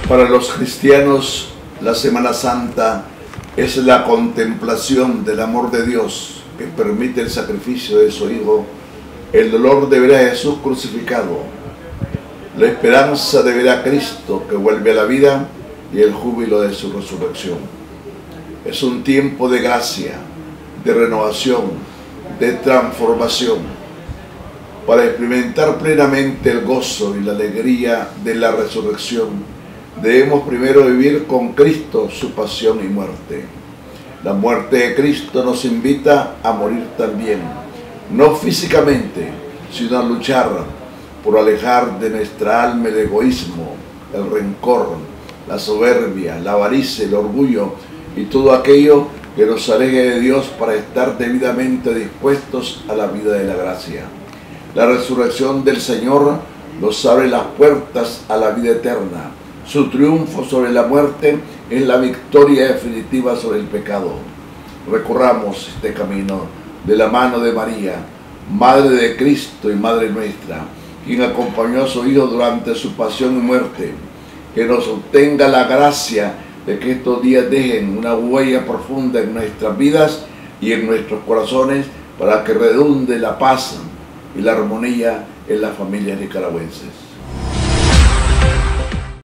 Para los cristianos, la Semana Santa es la contemplación del amor de Dios que permite el sacrificio de su Hijo, el dolor de ver a Jesús crucificado, la esperanza de ver a Cristo que vuelve a la vida y el júbilo de su resurrección. Es un tiempo de gracia, de renovación, de transformación. Para experimentar plenamente el gozo y la alegría de la resurrección, debemos primero vivir con Cristo su pasión y muerte. La muerte de Cristo nos invita a morir también, no físicamente, sino a luchar por alejar de nuestra alma el egoísmo, el rencor, la soberbia, la avaricia, el orgullo y todo aquello que nos aleje de Dios para estar debidamente dispuestos a la vida de la gracia. La resurrección del Señor nos abre las puertas a la vida eterna. Su triunfo sobre la muerte es la victoria definitiva sobre el pecado. Recorramos este camino de la mano de María, Madre de Cristo y Madre nuestra, quien acompañó a su Hijo durante su pasión y muerte. Que nos obtenga la gracia de que estos días dejen una huella profunda en nuestras vidas y en nuestros corazones para que redunde la paz y la armonía en las familias nicaragüenses.